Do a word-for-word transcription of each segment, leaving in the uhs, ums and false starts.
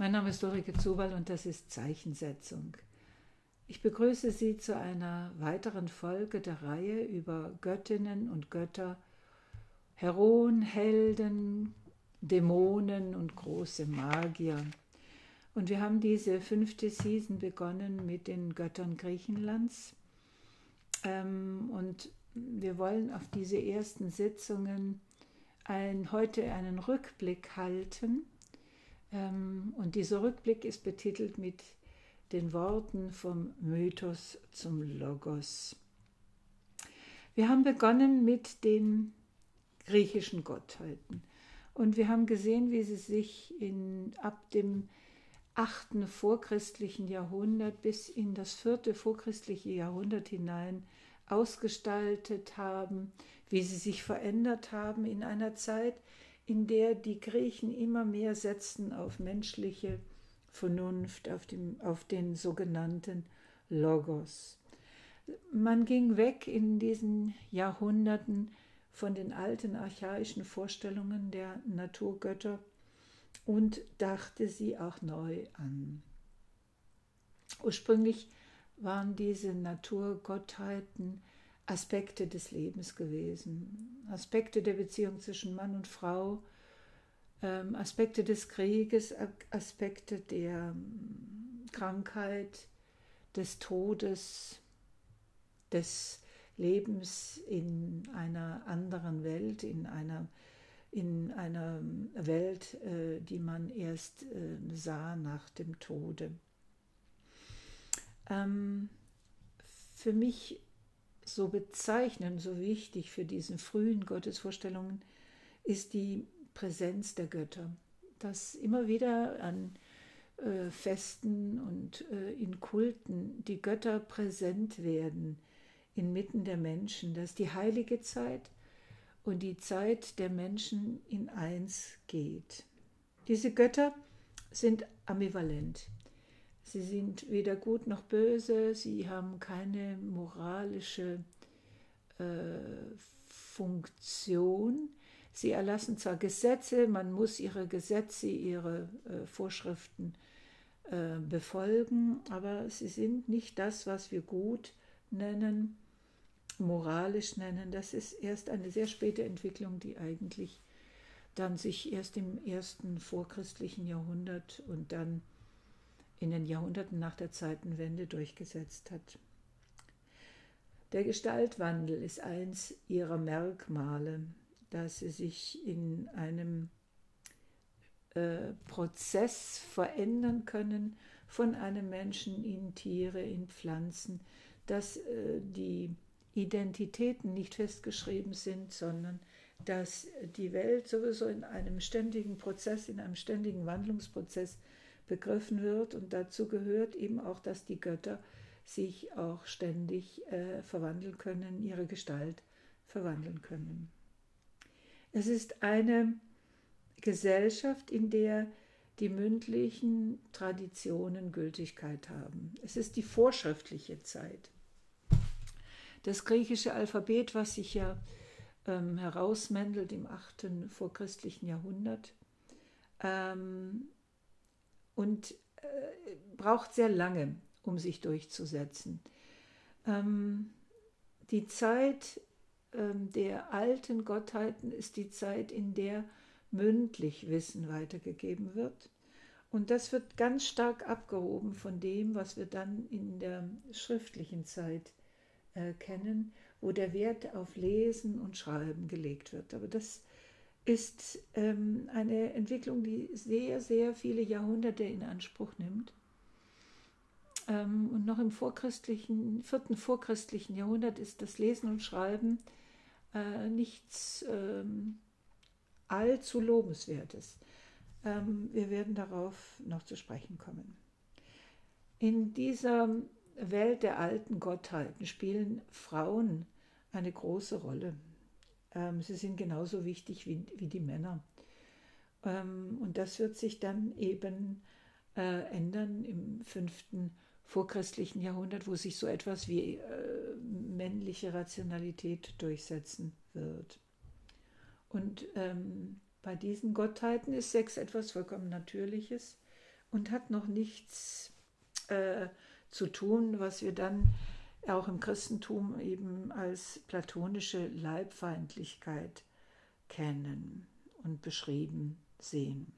Mein Name ist Ulrike Zubal und das ist Zeichensetzung. Ich begrüße Sie zu einer weiteren Folge der Reihe über Göttinnen und Götter, Heroen, Helden, Dämonen und große Magier. Und wir haben diese fünfte Season begonnen mit den Göttern Griechenlands. Ähm, und wir wollen auf diese ersten Sitzungen ein, heute einen Rückblick halten. Ähm, und dieser Rückblick ist betitelt mit den Worten vom Mythos zum Logos. Wir haben begonnen mit den griechischen Gottheiten. Und wir haben gesehen, wie sie sich in, ab dem achten vorchristlichen Jahrhundert bis in das vierte vorchristliche Jahrhundert hinein ausgestaltet haben, wie sie sich verändert haben in einer Zeit, in der die Griechen immer mehr setzten auf menschliche Vernunft, auf, dem, auf den sogenannten Logos. Man ging weg in diesen Jahrhunderten von den alten archaischen Vorstellungen der Naturgötter und dachte sie auch neu an. Ursprünglich waren diese Naturgottheiten Aspekte des Lebens gewesen, Aspekte der Beziehung zwischen Mann und Frau, ähm, Aspekte des Krieges, Aspekte der Krankheit, des Todes, des Lebens in einer anderen Welt, in einer, in einer Welt, äh, die man erst äh, sah nach dem Tode. Ähm, für mich so bezeichnend, so wichtig für diesen frühen Gottesvorstellungen ist die Präsenz der Götter, dass immer wieder an äh, Festen und äh, in Kulten die Götter präsent werden inmitten der Menschen, dass die heilige Zeit und die Zeit der Menschen in eins geht. Diese Götter sind ambivalent. Sie sind weder gut noch böse, sie haben keine moralische äh, Funktion. Sie erlassen zwar Gesetze, man muss ihre Gesetze, ihre äh, Vorschriften äh, befolgen, aber sie sind nicht das, was wir gut nennen, moralisch nennen. Das ist erst eine sehr späte Entwicklung, die eigentlich dann sich erst im ersten vorchristlichen Jahrhundert und dann in den Jahrhunderten nach der Zeitenwende durchgesetzt hat. Der Gestaltwandel ist eins ihrer Merkmale, dass sie sich in einem äh, Prozess verändern können von einem Menschen in Tiere, in Pflanzen, dass äh, die Identitäten nicht festgeschrieben sind, sondern dass die Welt sowieso in einem ständigen Prozess, in einem ständigen Wandlungsprozess begriffen wird, und dazu gehört eben auch, dass die Götter sich auch ständig äh, verwandeln können, ihre Gestalt verwandeln können. Es ist eine Gesellschaft, in der die mündlichen Traditionen Gültigkeit haben. Es ist die vorschriftliche Zeit. Das griechische Alphabet, was sich ja ähm, herausmändelt im achten vorchristlichen Jahrhundert, ähm, und äh, braucht sehr lange, um sich durchzusetzen. Ähm, die Zeit ähm, der alten Gottheiten ist die Zeit, in der mündlich Wissen weitergegeben wird. Und das wird ganz stark abgehoben von dem, was wir dann in der schriftlichen Zeit äh, kennen, wo der Wert auf Lesen und Schreiben gelegt wird. Aber das ist ähm, eine Entwicklung, die sehr, sehr viele Jahrhunderte in Anspruch nimmt. Ähm, und noch im vorchristlichen, vierten vorchristlichen Jahrhundert ist das Lesen und Schreiben äh, nichts ähm, allzu Lobenswertes. Ähm, wir werden darauf noch zu sprechen kommen. In dieser Welt der alten Gottheiten spielen Frauen eine große Rolle. Sie sind genauso wichtig wie, wie die Männer. Und das wird sich dann eben äh, ändern im fünften vorchristlichen Jahrhundert, wo sich so etwas wie äh, männliche Rationalität durchsetzen wird. Und ähm, bei diesen Gottheiten ist Sex etwas vollkommen Natürliches und hat noch nichts äh, zu tun, was wir dann auch im Christentum eben als platonische Leibfeindlichkeit kennen und beschrieben sehen.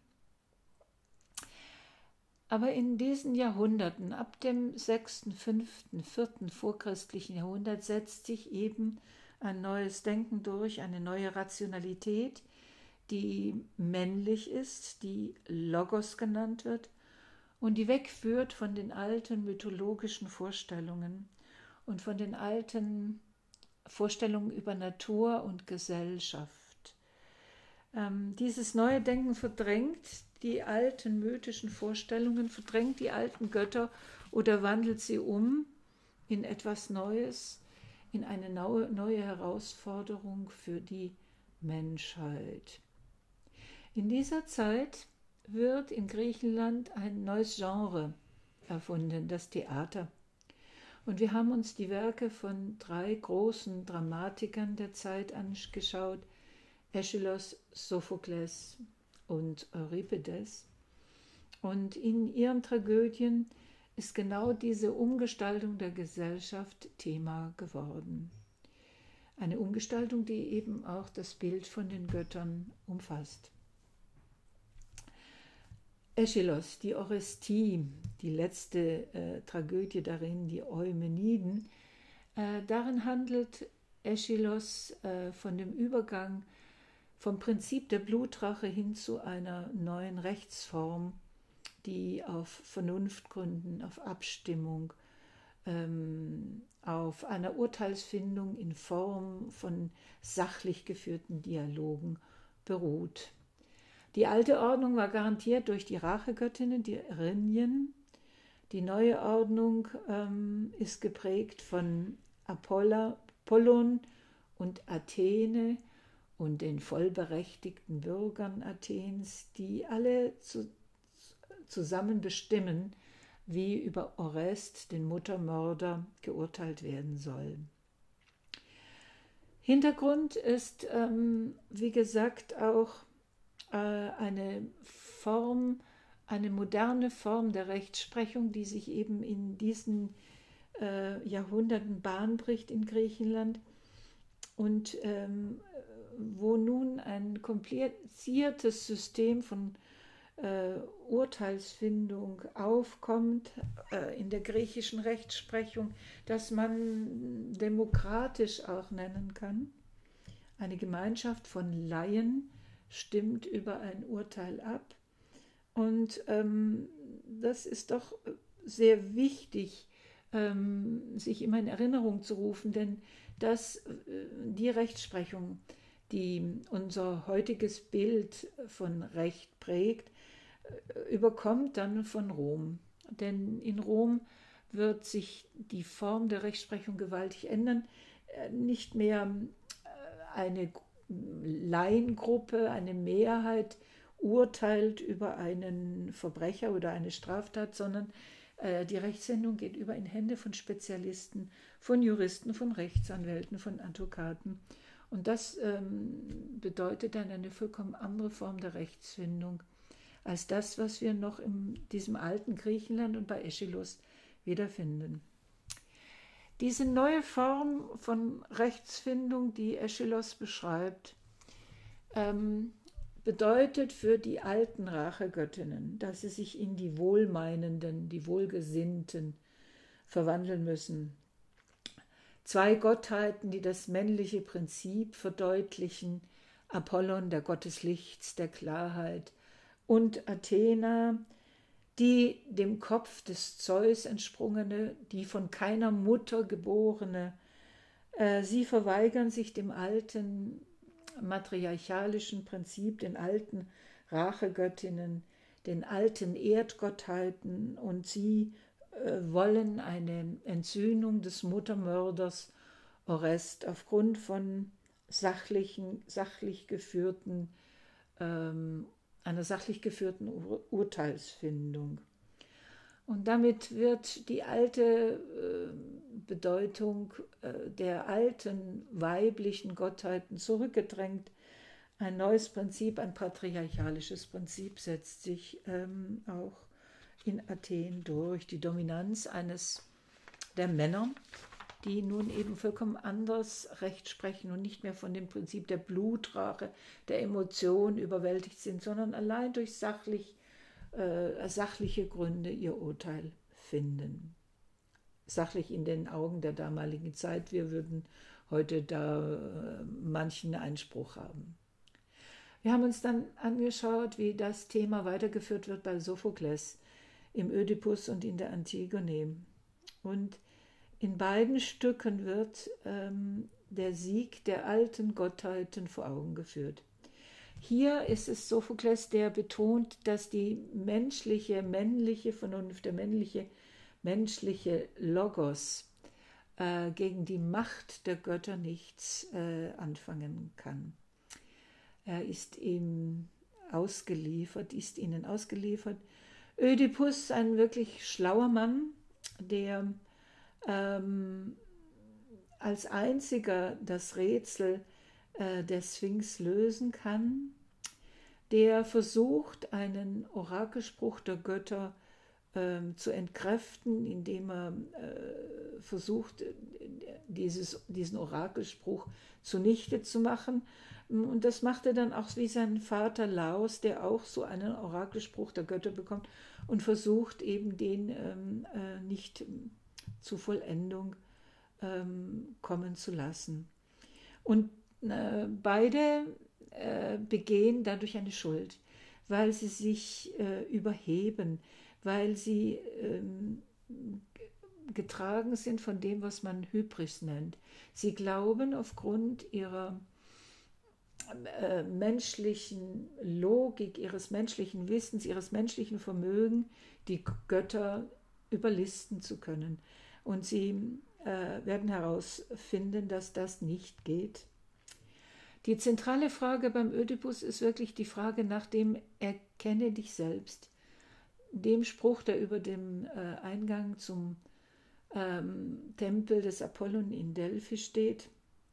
Aber in diesen Jahrhunderten, ab dem sechsten, fünften, vierten vorchristlichen Jahrhundert, setzt sich eben ein neues Denken durch, eine neue Rationalität, die männlich ist, die Logos genannt wird und die wegführt von den alten mythologischen Vorstellungen und von den alten Vorstellungen über Natur und Gesellschaft. Ähm, dieses neue Denken verdrängt die alten mythischen Vorstellungen, verdrängt die alten Götter oder wandelt sie um in etwas Neues, in eine neue Herausforderung für die Menschheit. In dieser Zeit wird in Griechenland ein neues Genre erfunden, das Theater. Und wir haben uns die Werke von drei großen Dramatikern der Zeit angeschaut, Aeschylus, Sophokles und Euripides. Und in ihren Tragödien ist genau diese Umgestaltung der Gesellschaft Thema geworden. Eine Umgestaltung, die eben auch das Bild von den Göttern umfasst. Aeschylus, die Orestie, die letzte äh, Tragödie darin, die Eumeniden, äh, darin handelt Aeschylus äh, von dem Übergang vom Prinzip der Blutrache hin zu einer neuen Rechtsform, die auf Vernunftgründen, auf Abstimmung, ähm, auf einer Urteilsfindung in Form von sachlich geführten Dialogen beruht. Die alte Ordnung war garantiert durch die Rachegöttinnen, die Erinien. Die neue Ordnung ähm, ist geprägt von Apollo, Apollon und Athene und den vollberechtigten Bürgern Athens, die alle zu, zusammen bestimmen, wie über Orest, den Muttermörder, geurteilt werden soll. Hintergrund ist, ähm, wie gesagt, auch äh, eine Form, eine moderne Form der Rechtsprechung, die sich eben in diesen äh, Jahrhunderten Bahn bricht in Griechenland und ähm, wo nun ein kompliziertes System von äh, Urteilsfindung aufkommt äh, in der griechischen Rechtsprechung, das man demokratisch auch nennen kann. Eine Gemeinschaft von Laien stimmt über ein Urteil ab. Und ähm, das ist doch sehr wichtig, ähm, sich immer in Erinnerung zu rufen, denn dass äh, die Rechtsprechung, die unser heutiges Bild von Recht prägt, äh, überkommt dann von Rom. Denn in Rom wird sich die Form der Rechtsprechung gewaltig ändern. Äh, nicht mehr äh, eine Laiengruppe, eine Mehrheit urteilt über einen Verbrecher oder eine Straftat, sondern äh, die Rechtssendung geht über in Hände von Spezialisten, von Juristen, von Rechtsanwälten, von Advokaten. Und das ähm, bedeutet dann eine vollkommen andere Form der Rechtsfindung als das, was wir noch in diesem alten Griechenland und bei Aeschylus wiederfinden. Diese neue Form von Rechtsfindung, die Aeschylus beschreibt, ähm, bedeutet für die alten Rachegöttinnen, dass sie sich in die Wohlmeinenden, die Wohlgesinnten verwandeln müssen. Zwei Gottheiten, die das männliche Prinzip verdeutlichen, Apollon, der Gott des Lichts, der Klarheit, und Athena, die dem Kopf des Zeus entsprungene, die von keiner Mutter geborene. Äh, sie verweigern sich dem alten matriarchalischen Prinzip, den alten Rachegöttinnen, den alten Erdgottheiten, und sie äh, wollen eine Entsühnung des Muttermörders Orest aufgrund von sachlichen, sachlich geführten, ähm, einer sachlich geführten Ur- Urteilsfindung. Und damit wird die alte äh, Bedeutung äh, der alten weiblichen Gottheiten zurückgedrängt. Ein neues Prinzip, ein patriarchalisches Prinzip setzt sich ähm, auch in Athen durch, die Dominanz eines der Männer, die nun eben vollkommen anders Recht sprechen und nicht mehr von dem Prinzip der Blutrache, der Emotion überwältigt sind, sondern allein durch sachlich, äh, sachliche Gründe ihr Urteil finden. Sachlich in den Augen der damaligen Zeit, wir würden heute da äh, manchen Einspruch haben. Wir haben uns dann angeschaut, wie das Thema weitergeführt wird bei Sophokles, im Ödipus und in der Antigone. Und in beiden Stücken wird ähm, der Sieg der alten Gottheiten vor Augen geführt. Hier ist es Sophokles, der betont, dass die menschliche, männliche Vernunft, der männliche, menschliche Logos äh, gegen die Macht der Götter nichts äh, anfangen kann. Er ist ihm ausgeliefert, ist ihnen ausgeliefert. Ödipus, ein wirklich schlauer Mann, der ähm, als einziger das Rätsel äh, der Sphinx lösen kann, der versucht, einen Orakelspruch der Götter äh, zu entkräften, indem er äh, versucht, dieses, diesen Orakelspruch zunichte zu machen. Und das macht er dann auch wie sein Vater Laos, der auch so einen Orakelspruch der Götter bekommt und versucht eben den ähm, äh, nicht zu Vollendung ähm, kommen zu lassen. Und äh, beide äh, begehen dadurch eine Schuld, weil sie sich äh, überheben, weil sie ähm, getragen sind von dem, was man Hybris nennt. Sie glauben aufgrund ihrer äh, menschlichen Logik, ihres menschlichen Wissens, ihres menschlichen Vermögens, die Götter überlisten zu können. Und sie äh, werden herausfinden, dass das nicht geht. Die zentrale Frage beim Ödipus ist wirklich die Frage nach dem Erkenne dich selbst. Dem Spruch, der über dem äh, Eingang zum ähm, Tempel des Apollon in Delphi steht.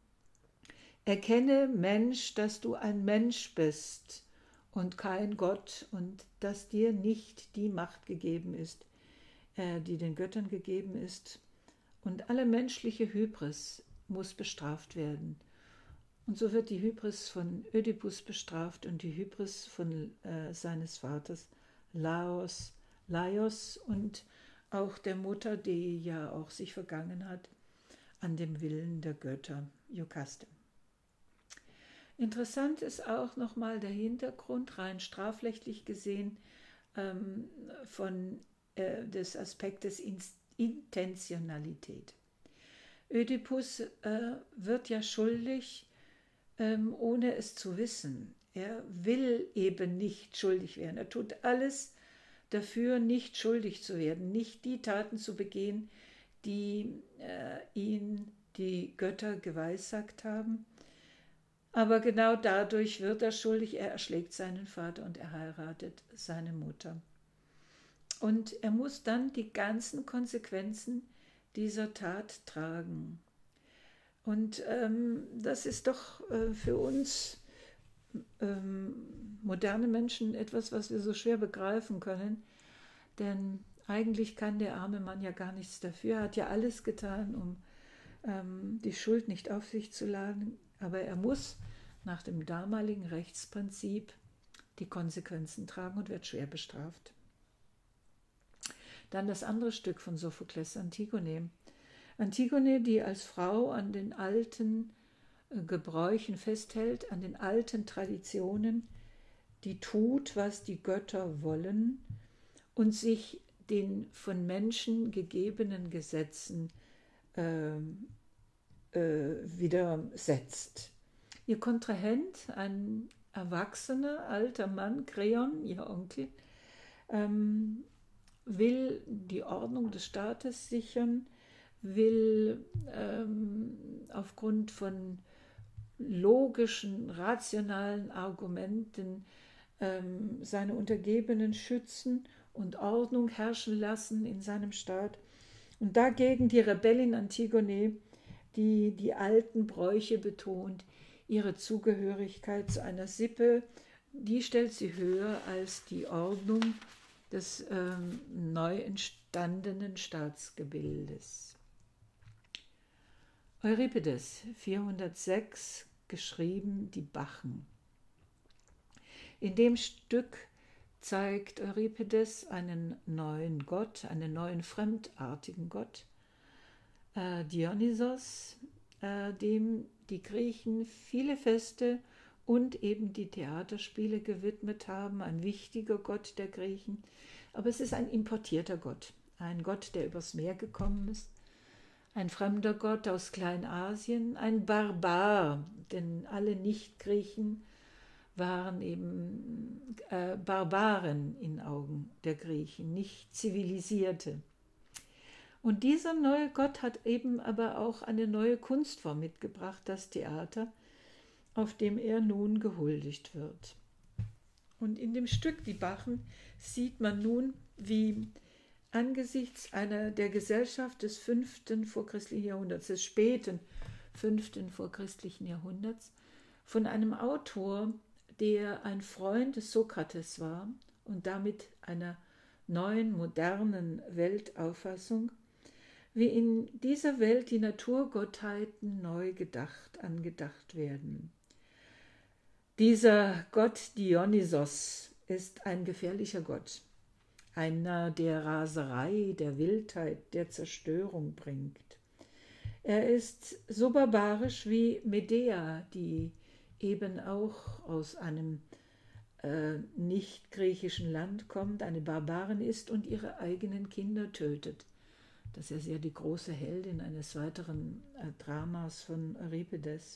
Erkenne, Mensch, dass du ein Mensch bist und kein Gott und dass dir nicht die Macht gegeben ist, äh, die den Göttern gegeben ist. Und alle menschliche Hybris muss bestraft werden. Und so wird die Hybris von Ödipus bestraft und die Hybris von äh, seines Vaters Laos, Laios und auch der Mutter, die ja auch sich vergangen hat an dem Willen der Götter, Iokaste. Interessant ist auch nochmal der Hintergrund, rein strafrechtlich gesehen, ähm, von, äh, des Aspektes Intentionalität. Ödipus äh, wird ja schuldig, ähm, ohne es zu wissen. Er will eben nicht schuldig werden. Er tut alles dafür, nicht schuldig zu werden, nicht die Taten zu begehen, die äh, ihn die Götter geweissagt haben. Aber genau dadurch wird er schuldig. Er erschlägt seinen Vater und er heiratet seine Mutter. Und er muss dann die ganzen Konsequenzen dieser Tat tragen. Und ähm, das ist doch äh, für uns ähm, moderne Menschen etwas, was wir so schwer begreifen können. Denn eigentlich kann der arme Mann ja gar nichts dafür. Er hat ja alles getan, um ähm, die Schuld nicht auf sich zu laden. Aber er muss nach dem damaligen Rechtsprinzip die Konsequenzen tragen und wird schwer bestraft. Dann das andere Stück von Sophokles, Antigone. Antigone, die als Frau an den alten äh, Gebräuchen festhält, an den alten Traditionen, die tut, was die Götter wollen und sich den von Menschen gegebenen Gesetzen äh, äh, widersetzt. Ihr Kontrahent, ein erwachsener alter Mann, Kreon, ihr Onkel, ähm, will die Ordnung des Staates sichern, will ähm, aufgrund von logischen, rationalen Argumenten ähm, seine Untergebenen schützen und Ordnung herrschen lassen in seinem Staat. Und dagegen die Rebellin Antigone, die die alten Bräuche betont, ihre Zugehörigkeit zu einer Sippe, die stellt sie höher als die Ordnung des ähm, neu entstandenen Staatsgebildes. Euripides, vierhundertsechs, geschrieben Die Bachen. In dem Stück zeigt Euripides einen neuen Gott, einen neuen fremdartigen Gott, äh, Dionysos, äh, dem die Griechen viele Feste und eben die Theaterspiele gewidmet haben, ein wichtiger Gott der Griechen. Aber es ist ein importierter Gott, ein Gott, der übers Meer gekommen ist, ein fremder Gott aus Kleinasien, ein Barbar, denn alle Nicht-Griechen waren eben äh, Barbaren in Augen der Griechen, nicht Zivilisierte. Und dieser neue Gott hat eben aber auch eine neue Kunstform mitgebracht, das Theater, auf dem er nun gehuldigt wird. Und in dem Stück Die Bachen sieht man nun, wie angesichts einer der Gesellschaft des fünften vorchristlichen Jahrhunderts, des späten fünften vorchristlichen Jahrhunderts, von einem Autor, der ein Freund des Sokrates war und damit einer neuen, modernen Weltauffassung, wie in dieser Welt die Naturgottheiten neu gedacht, angedacht werden. Dieser Gott Dionysos ist ein gefährlicher Gott, einer, der Raserei, der Wildheit, der Zerstörung bringt. Er ist so barbarisch wie Medea, die eben auch aus einem äh, nicht-griechischen Land kommt, eine Barbarin ist und ihre eigenen Kinder tötet. Das ist ja die große Heldin eines weiteren äh, Dramas von Euripides.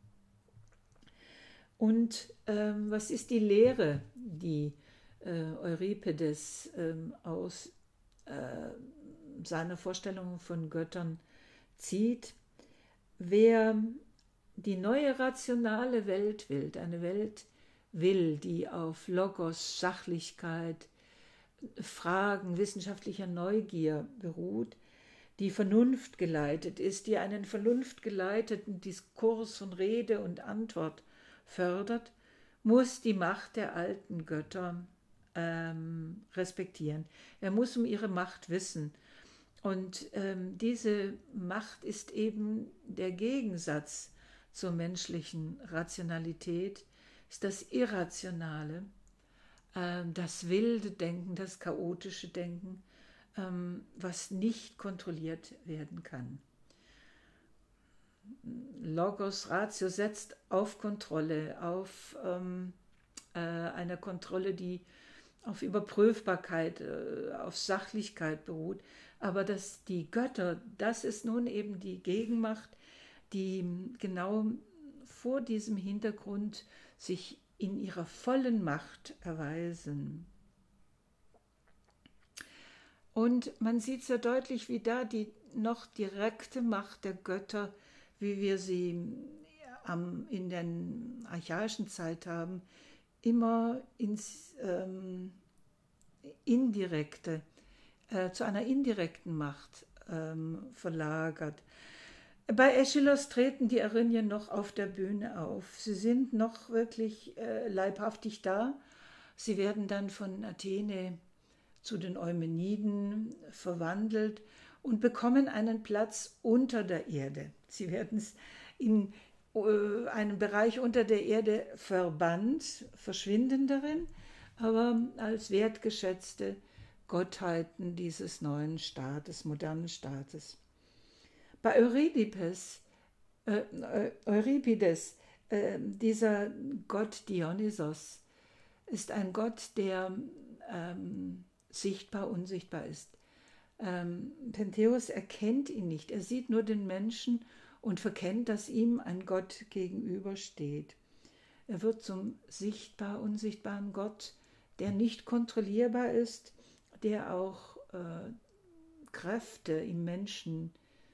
Und ähm, was ist die Lehre, die äh, Euripides ähm, aus äh, seiner Vorstellung von Göttern zieht? Wer die neue rationale Welt will, eine Welt will, die auf Logos, Sachlichkeit, Fragen wissenschaftlicher Neugier beruht, die Vernunft geleitet ist, die einen vernunftgeleiteten Diskurs von Rede und Antwort fördert, muss die Macht der alten Götter ähm, respektieren. Er muss um ihre Macht wissen. Und ähm, diese Macht ist eben der Gegensatz zur menschlichen Rationalität, ist das Irrationale, äh, das wilde Denken, das chaotische Denken, ähm, was nicht kontrolliert werden kann. Logos, Ratio setzt auf Kontrolle, auf ähm, äh, eine Kontrolle, die auf Überprüfbarkeit, äh, auf Sachlichkeit beruht. Aber dass die Götter, das ist nun eben die Gegenmacht, die genau vor diesem Hintergrund sich in ihrer vollen Macht erweisen. Und man sieht sehr deutlich, wie da die noch direkte Macht der Götter, wie wir sie in der archaischen Zeit haben, immer ins ähm, indirekte, äh, zu einer indirekten Macht ähm, verlagert. Bei Aeschylus treten die Erinnyen noch auf der Bühne auf. Sie sind noch wirklich äh, leibhaftig da. Sie werden dann von Athene zu den Eumeniden verwandelt und bekommen einen Platz unter der Erde. Sie werden in äh, einen Bereich unter der Erde verbannt, verschwinden darin, aber als wertgeschätzte Gottheiten dieses neuen Staates, modernen Staates. Bei Euripides, äh, Euripides äh, dieser Gott Dionysos, ist ein Gott, der ähm, sichtbar, unsichtbar ist. Ähm, Pentheus erkennt ihn nicht, er sieht nur den Menschen und verkennt, dass ihm ein Gott gegenübersteht. Er wird zum sichtbar, unsichtbaren Gott, der nicht kontrollierbar ist, der auch äh, Kräfte im Menschen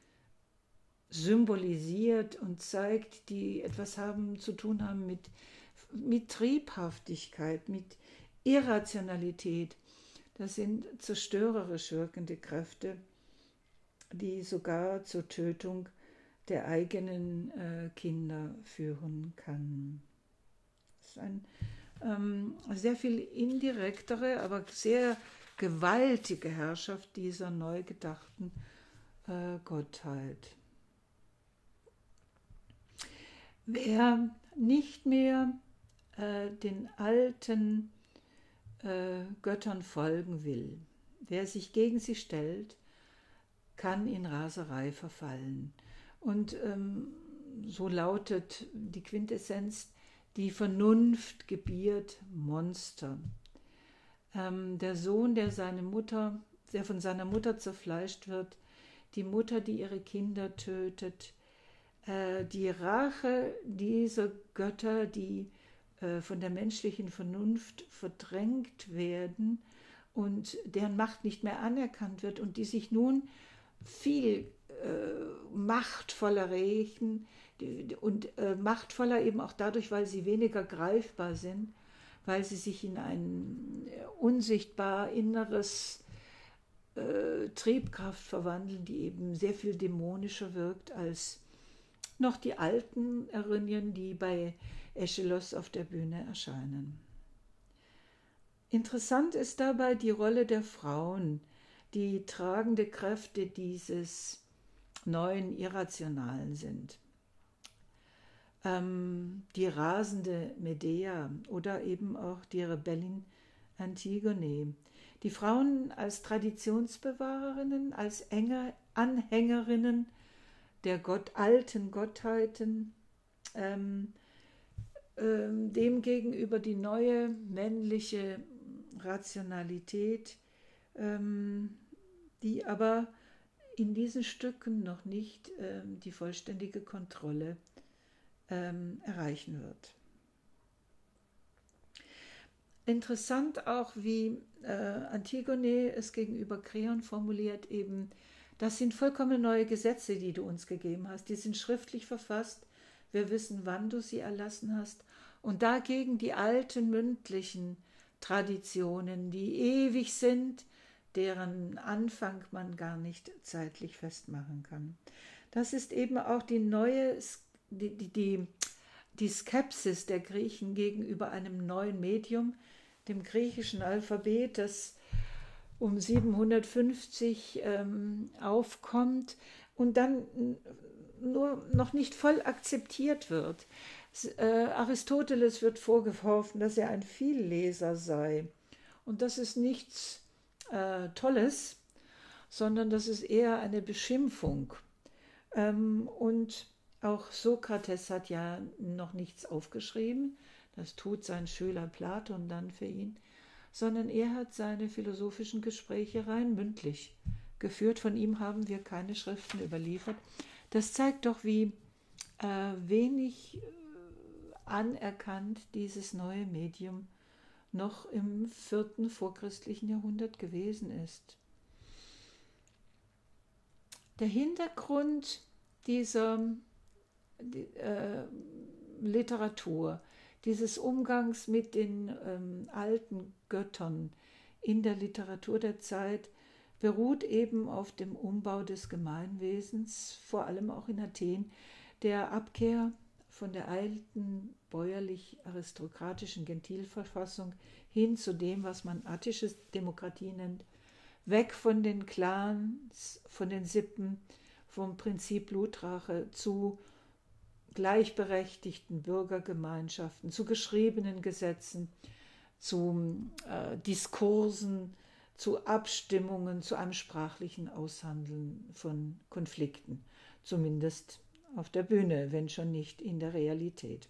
symbolisiert und zeigt, die etwas haben zu tun haben mit, mit Triebhaftigkeit, mit Irrationalität. Das sind zerstörerisch wirkende Kräfte, die sogar zur Tötung der eigenen äh, Kinder führen kann. Das ist ein ähm, sehr viel indirektere, aber sehr gewaltige Herrschaft dieser neu gedachten äh, Gottheit. Wer nicht mehr äh, den alten äh, Göttern folgen will, wer sich gegen sie stellt, kann in Raserei verfallen. Und ähm, so lautet die Quintessenz: Die Vernunft gebiert Monster. Ähm, der Sohn, der seine Mutter, der von seiner Mutter zerfleischt wird, die Mutter, die ihre Kinder tötet, äh, die Rache dieser Götter, die äh, von der menschlichen Vernunft verdrängt werden und deren Macht nicht mehr anerkannt wird und die sich nun viel äh, machtvoller rächen und äh, machtvoller eben auch dadurch, weil sie weniger greifbar sind, weil sie sich in ein unsichtbar inneres äh, Triebkraft verwandeln, die eben sehr viel dämonischer wirkt als noch die alten Erinnerungen, die bei Aeschylus auf der Bühne erscheinen. Interessant ist dabei die Rolle der Frauen, die tragende Kräfte dieses neuen Irrationalen sind. Ähm, die rasende Medea oder eben auch die Rebellin Antigone. Die Frauen als Traditionsbewahrerinnen, als enge Anhängerinnen der Gott, alten Gottheiten, ähm, ähm, demgegenüber die neue männliche Rationalität, ähm, die aber in diesen Stücken noch nicht ähm, die vollständige Kontrolle ähm, erreichen wird. Interessant auch, wie äh, Antigone es gegenüber Kreon formuliert, eben, das sind vollkommen neue Gesetze, die du uns gegeben hast, die sind schriftlich verfasst, wir wissen, wann du sie erlassen hast, und dagegen die alten mündlichen Traditionen, die ewig sind, deren Anfang man gar nicht zeitlich festmachen kann. Das ist eben auch die neue, die, die, die, die Skepsis der Griechen gegenüber einem neuen Medium, dem griechischen Alphabet, das um siebenhundertfünfzig ähm, aufkommt und dann nur noch nicht voll akzeptiert wird. Äh, Aristoteles wird vorgeworfen, dass er ein Vielleser sei. Und das ist nichts äh, Tolles, sondern das ist eher eine Beschimpfung. Ähm, und auch Sokrates hat ja noch nichts aufgeschrieben, das tut sein Schüler Platon dann für ihn, sondern er hat seine philosophischen Gespräche rein mündlich geführt. Von ihm haben wir keine Schriften überliefert. Das zeigt doch, wie äh, wenig äh, anerkannt dieses neue Medium noch im vierten vorchristlichen Jahrhundert gewesen ist. Der Hintergrund dieser die, äh, Literatur, dieses Umgangs mit den ähm, alten Göttern in der Literatur der Zeit beruht eben auf dem Umbau des Gemeinwesens, vor allem auch in Athen, der Abkehr von der alten bäuerlich-aristokratischen Gentilverfassung hin zu dem, was man attische Demokratie nennt, weg von den Clans, von den Sippen, vom Prinzip Blutrache zu gleichberechtigten Bürgergemeinschaften, zu geschriebenen Gesetzen, zu äh, Diskursen, zu Abstimmungen, zu einem sprachlichen Aushandeln von Konflikten, zumindest auf der Bühne, wenn schon nicht in der Realität.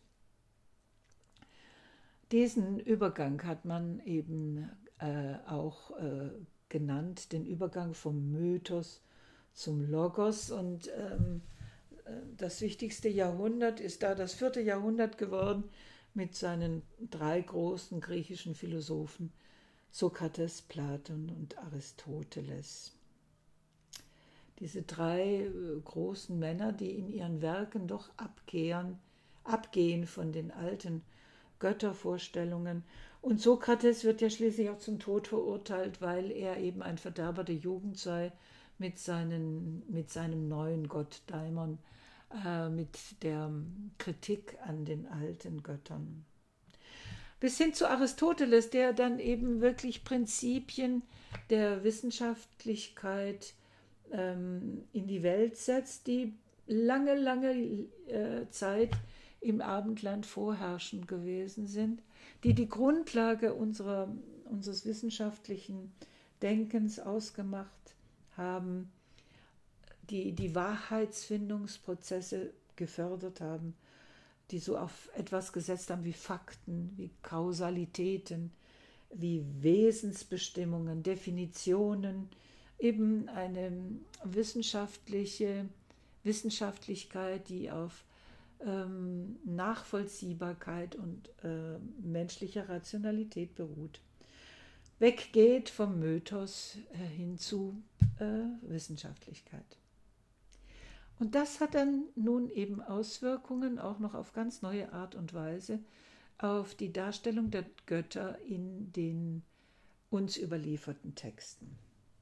Diesen Übergang hat man eben äh, auch äh, genannt, den Übergang vom Mythos zum Logos, und ähm, das wichtigste Jahrhundert ist da das vierte Jahrhundert geworden mit seinen drei großen griechischen Philosophen Sokrates, Platon und Aristoteles. Diese drei großen Männer, die in ihren Werken doch abkehren, abgehen von den alten Göttervorstellungen. Und Sokrates wird ja schließlich auch zum Tod verurteilt, weil er eben ein Verderber der Jugend sei mit, seinen, mit seinem neuen Gott Daimon, äh, mit der Kritik an den alten Göttern. bis hin zu Aristoteles, der dann eben wirklich Prinzipien der Wissenschaftlichkeit ähm, in die Welt setzt, die lange, lange äh, Zeit im Abendland vorherrschend gewesen sind, die die Grundlage unserer, unseres wissenschaftlichen Denkens ausgemacht haben, die die Wahrheitsfindungsprozesse gefördert haben, die so auf etwas gesetzt haben wie Fakten, wie Kausalitäten, wie Wesensbestimmungen, Definitionen, eben eine wissenschaftliche Wissenschaftlichkeit, die auf ähm, Nachvollziehbarkeit und äh, menschlicher Rationalität beruht. Weggeht vom Mythos äh, hin zu äh, Wissenschaftlichkeit. Und das hat dann nun eben Auswirkungen auch noch auf ganz neue Art und Weise auf die Darstellung der Götter in den uns überlieferten Texten.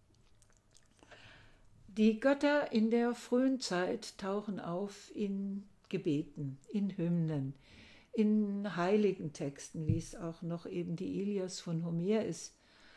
Die Götter in der frühen Zeit tauchen auf in Gebeten, in Hymnen, in heiligen Texten, wie es auch noch eben die Ilias von Homer ist.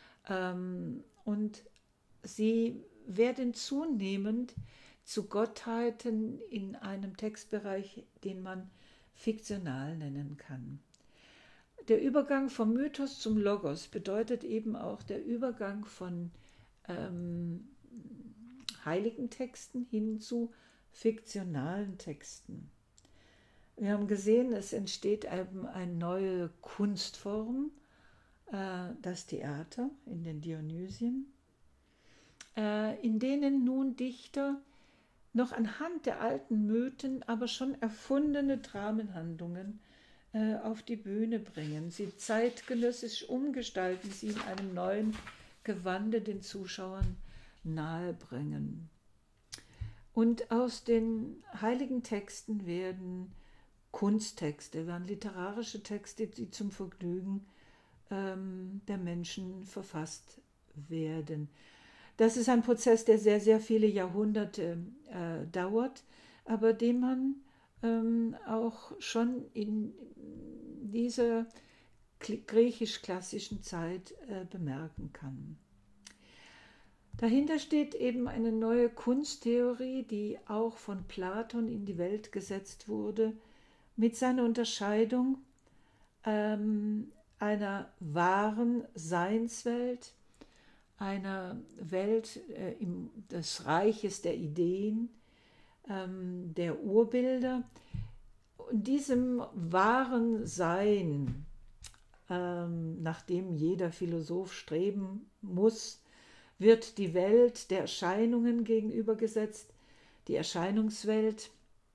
Und sie werden zunehmend zu Gottheiten in einem Textbereich, den man fiktional nennen kann. Der Übergang vom Mythos zum Logos bedeutet eben auch der Übergang von ähm, heiligen Texten hin zu fiktionalen Texten. Wir haben gesehen, es entsteht eben eine neue Kunstform, äh, das Theater in den Dionysien, äh, in denen nun Dichter noch anhand der alten Mythen, aber schon erfundene Dramenhandlungen äh, auf die Bühne bringen, sie zeitgenössisch umgestalten, sie in einem neuen Gewande den Zuschauern nahebringen. Und aus den heiligen Texten werden Kunsttexte, werden literarische Texte, die zum Vergnügen ähm, der Menschen verfasst werden. Das ist ein Prozess, der sehr, sehr viele Jahrhunderte äh, dauert, aber den man ähm, auch schon in dieser griechisch-klassischen Zeit äh, bemerken kann. Dahinter steht eben eine neue Kunsttheorie, die auch von Platon in die Welt gesetzt wurde, mit seiner Unterscheidung ähm, einer wahren Seinswelt, einer Welt äh, im, des Reiches der Ideen, ähm, der Urbilder. Und diesem wahren Sein, ähm, nach dem jeder Philosoph streben muss, wird die Welt der Erscheinungen gegenübergesetzt, die Erscheinungswelt,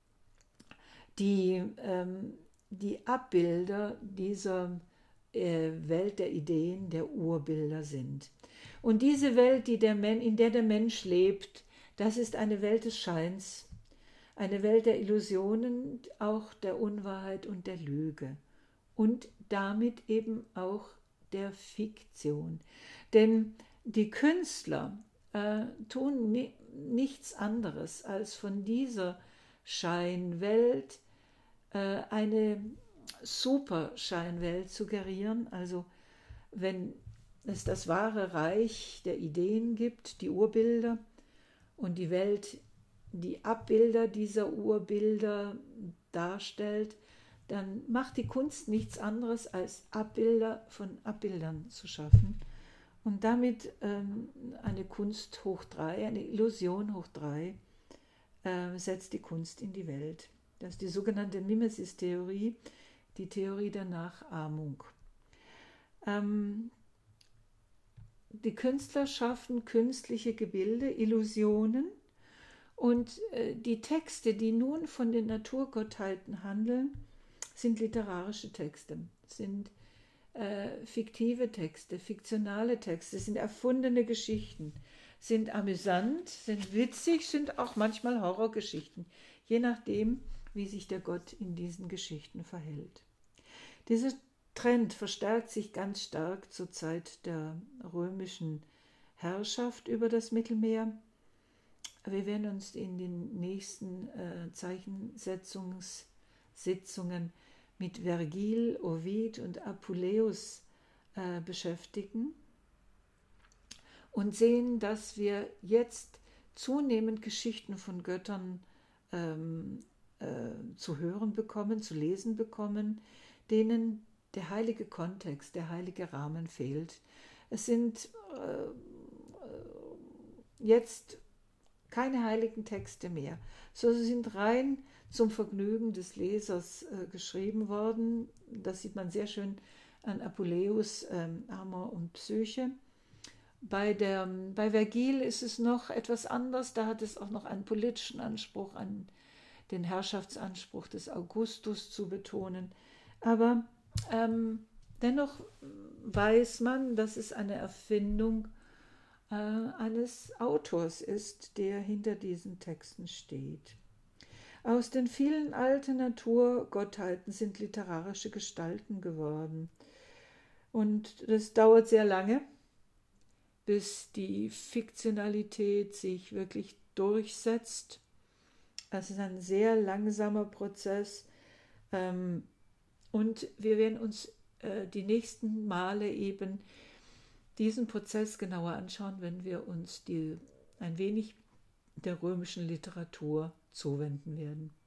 die, ähm, die Abbilder dieser äh, Welt der Ideen, der Urbilder sind. Und diese Welt, die der Men- in der der Mensch lebt, das ist eine Welt des Scheins, eine Welt der Illusionen, auch der Unwahrheit und der Lüge und damit eben auch der Fiktion. Denn die Künstler äh, tun ni- nichts anderes, als von dieser Scheinwelt äh, eine Superscheinwelt suggerieren. Also wenn es das wahre Reich der Ideen gibt, die Urbilder, und die Welt die Abbilder dieser Urbilder darstellt, dann macht die Kunst nichts anderes, als Abbilder von Abbildern zu schaffen und damit ähm, eine Kunst hoch drei, eine Illusion hoch drei, äh, setzt die Kunst in die Welt. Das ist die sogenannte Mimesis-Theorie, die Theorie der Nachahmung. Ähm, die Künstler schaffen künstliche Gebilde, Illusionen, und äh, die Texte, die nun von den Naturgottheiten handeln, sind literarische Texte, sind äh, fiktive Texte, fiktionale Texte, sind erfundene Geschichten, sind amüsant, sind witzig, sind auch manchmal Horrorgeschichten, je nachdem, wie sich der Gott in diesen Geschichten verhält. Dieser Trend verstärkt sich ganz stark zur Zeit der römischen Herrschaft über das Mittelmeer. Wir werden uns in den nächsten äh, Zeichensetzungssitzungen mit Vergil, Ovid und Apuleius äh, beschäftigen und sehen, dass wir jetzt zunehmend Geschichten von Göttern ähm, äh, zu hören bekommen, zu lesen bekommen, denen der heilige Kontext, der heilige Rahmen fehlt. Es sind äh, jetzt keine heiligen Texte mehr, sondern sie sind rein zum Vergnügen des Lesers äh, geschrieben worden. Das sieht man sehr schön an Apuleius, ähm, Amor und Psyche. Bei, der, bei Vergil ist es noch etwas anders, da hat es auch noch einen politischen Anspruch, an den Herrschaftsanspruch des Augustus zu betonen. Aber ähm, dennoch weiß man, dass es eine Erfindung äh, eines Autors ist, der hinter diesen Texten steht. Aus den vielen alten Naturgottheiten sind literarische Gestalten geworden. Und das dauert sehr lange, bis die Fiktionalität sich wirklich durchsetzt. Es ist ein sehr langsamer Prozess. Und wir werden uns die nächsten Male eben diesen Prozess genauer anschauen, wenn wir uns die, ein wenig der römischen Literatur zuwenden werden.